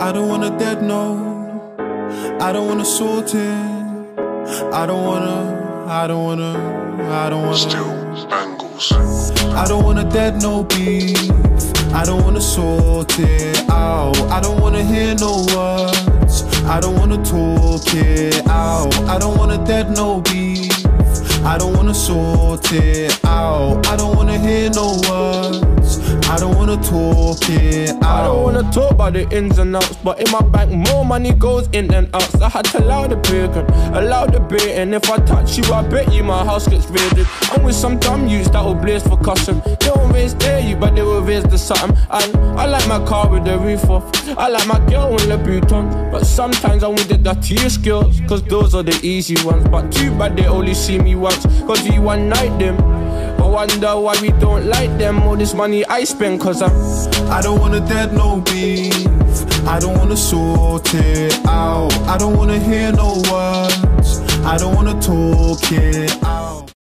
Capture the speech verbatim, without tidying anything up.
I don't want a dead note, I don't wanna sort it, I don't wanna, I don't wanna, I don't wanna. Still bangles. I don't want a dead no beef, I don't wanna sort it out, I don't wanna hear no words, I don't wanna talk it out. I don't want a dead no beef, I don't wanna sort it out, I don't wanna hear no words, I don't wanna talk it out. I don't wanna talk about the ins and outs, but in my bank more money goes in than out. So I had to allow the bacon, allow the bait, and if I touch you, I bet you my house gets raided. I'm with some dumb youths that will blaze for custom. They won't raise their you, but they will raise the something. And I like my car with the roof off, I like my girl in the Louboutin, but sometimes I want the dirtiest girls, cause those are the easy ones. But too bad they only see me once, cause we one night them. I wonder why we don't like them. All this money I spend, cause I'm I don't want a dead no beef, I don't wanna sort it out, I don't wanna hear no words, I don't wanna talk it